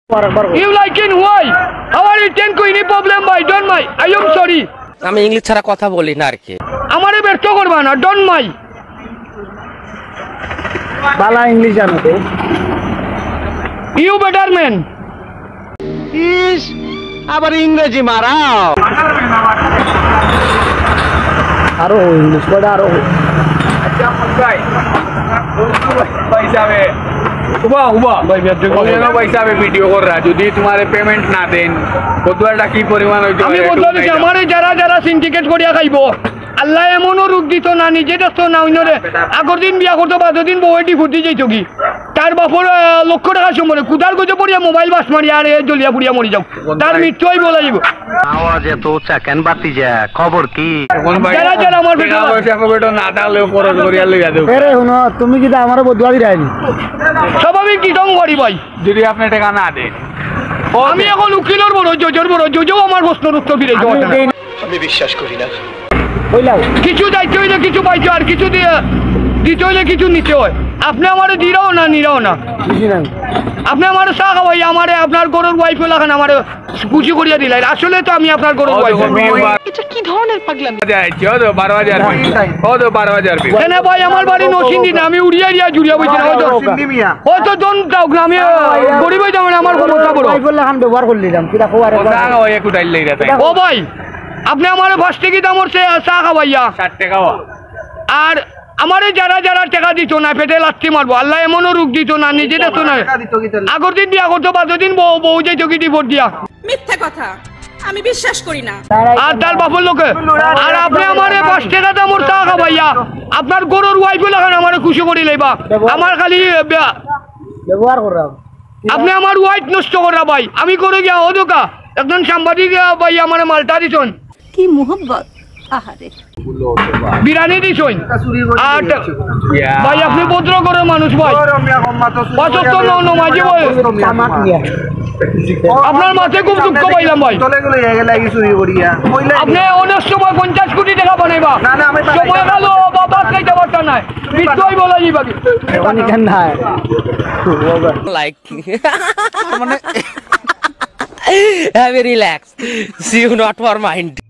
You like it? Why? How are you ten any problem by? Don't mind. I am sorry. আমি English ছাড়া কথা বলি না আর কি। আমারে ব্যর্থ করবা না। Don't mind. বালা ইংলিশ জানো তো? You better man. ইস আবার ইংরেজি মারাও। আরো ইংলিশ পড়া আরো। अच्छा भाई पैसा में उबा भाई पैसा में वीडियो कर रहा যদি তোমারে পেমেন্ট না দেন কতটা কি পরিমাণ হইতো আমি বলছি আমারে যারা যারা সিন্ডিকেট করিয়া খাইবো আল্লাহ এমনও রূপ দিত না নিজে দেখতো না অন্যরে আগর দিন বিয়া করতো 12 দিন বউটি ফুটি যাইতো কি তার বাপর লক্ষ টাকা সম্বলে কুদার গজে পড়িয়া মোবাইল বাস মারিয়া আর জলিয়া পুড়িয়া মরি যাও তার মৃত্যুই বলা যাব আওয়াজ এত উচ্চা কেন বাতি যা খবর কি যারা যারা আমার বেটা না ডালেও খরচ করিয়া লইয়া দেব আরে শুনো তুমি কি আমারে বদুয়া দিরাইনি স্বাভাবিক কি দম করি ভাই যদি আপনি টাকা না দেন আমি এখন উকিলের বড় জজের বড় জজও আমার প্রশ্নের উত্তর দিলে আমি বিশ্বাস করি না কিছু দায়িত্ব হইলে কিছু পাইছো আর কিছু দিতে হইলে কিছু নিতে হয় আপনি আমারে দিরাও না নিরাও না আপনি আমার চা খাওয়াই আমারে আপনার গরুর ওয়াইফ লাগান আমারে খুশি করিয়া দিলেন আসলে তো আমি আপনার গরুর ওয়াইফ এটা কি ধরনের পাগলামি যাইছো তো 12000 ও তো 12000 কেন ভাই আমার বাড়ি নসিন্দি না আমি উড়িয়া রিয়া জুড়িয়া বইছি না হয়তো জন দাও গ্রামে গরিব হইতে মানে আমার ক্ষমতা বড় ওয়াইফ লাগান ব্যবহার করলিলাম কিটা খবর চা খাওয়াই একটু ডাইল লইরা তাই ও ভাই আপনি আমারে 5 টাকা দাম হচ্ছে চা খাওয়াইয়া 60 টাকা আর আমারে যারা যারা টাকা দিত না পেটে লাথি মারবো আল্লাহ এমনও রোগ দিত না নিজে দেখতো না আগর দিন বিয়া করতো 12 দিন বউ যাইতো কি ডিভোর্স দিয়া মিথ্যা কথা আমি বিশ্বাস করি না আর তার বাপের লোকে আর আপনি আমারে 5 টাকা দামের চা খাওয়াইয়া আপনার গরুর ওয়াইফ লাগান আমারে খুশি করি লইবা আমার খালি ব্যবহার করা আপনি আমার ওয়াইফ নষ্ট করা ভাই আমি করে গিয়া ও দোকা একজন সাংবাদিক ভাই আমারে মালটা দিছন কি মোহব্বত আহারে বিরিয়ানি দিছন আর ভাই আপনি ভদ্র করে মানুষ ভাই পাঁচক তো নমাজি ভাই আপনার মাথায় খুব দুঃখ পাইলাম ভাই আপনি অনেক সময় 50 কোটি টাকা বানাইবা সময় গেল বাবা খাইতে পারতা না বিদ্যই বলা যাইবা কি লাইক মানে have relax see you not for mind